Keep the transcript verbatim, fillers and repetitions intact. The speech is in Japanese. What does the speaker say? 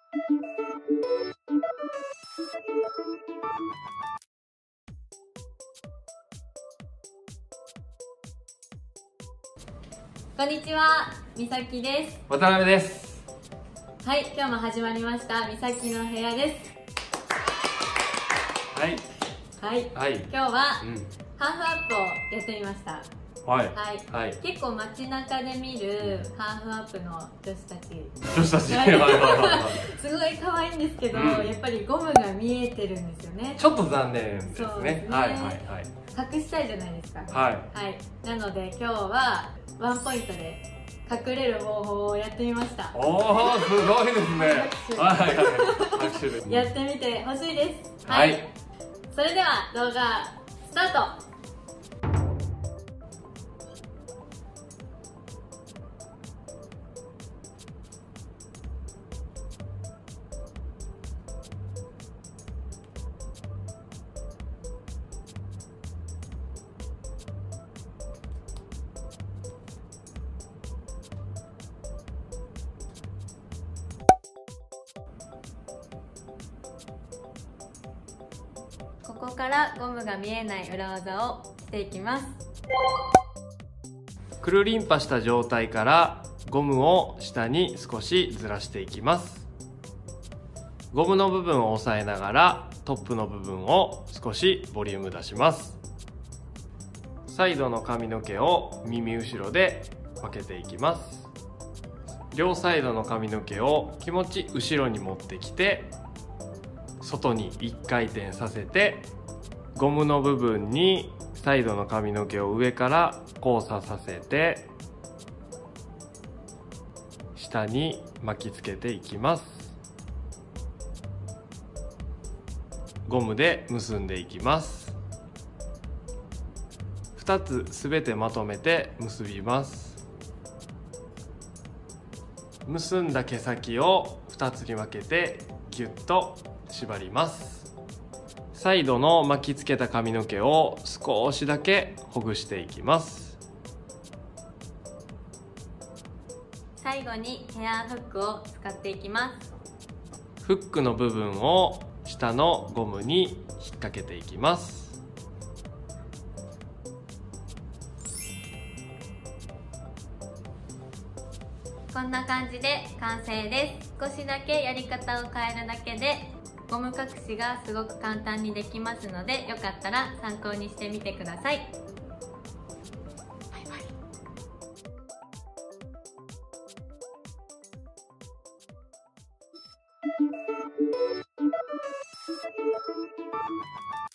こんにちは、みさきです。 渡辺です。 はい、今日も始まりましたみさきの部屋です。 はいはい、はい、今日は、うん、ハーフアップをやってみました。はい、はい、はい、結構街中で見るハーフアップの女子たち女子たちすごい可愛いんですけど、うん、やっぱりゴムが見えてるんですよね。 ちょっと残念ですね。そうですね、はいはいはい、 隠したいじゃないですか。 はい、 はい、なので今日はワンポイントで隠れる方法をやってみました。 おお、すごいですね。はいはいはい、拍手です。 やってみてほしいです。 はい、はい、 それでは動画スタート。ここからゴムが見えない裏技をしていきます。 くるりんぱした状態からゴムを下に少しずらしていきます。ゴムの部分を押さえながらトップの部分を少しボリューム出します。サイドの髪の毛を耳後ろで分けていきます。両サイドの髪の毛を気持ち後ろに持ってきて外にいっかい転させて、ゴムの部分にサイドの髪の毛を上から交差させて下に巻きつけていきます。ゴムで結んでいきます。ふたつすべてまとめて結びます。結んだ毛先をふたつに分けてギュッと縛ります。サイドの巻きつけた髪の毛を少しだけほぐしていきます。 最後にヘアフックを使っていきます。 フックの部分を下のゴムに引っ掛けていきます。 こんな感じで完成です。少しだけやり方を変えるだけでゴム隠しがすごく簡単にできますので、よかったら参考にしてみてください。バイバイ。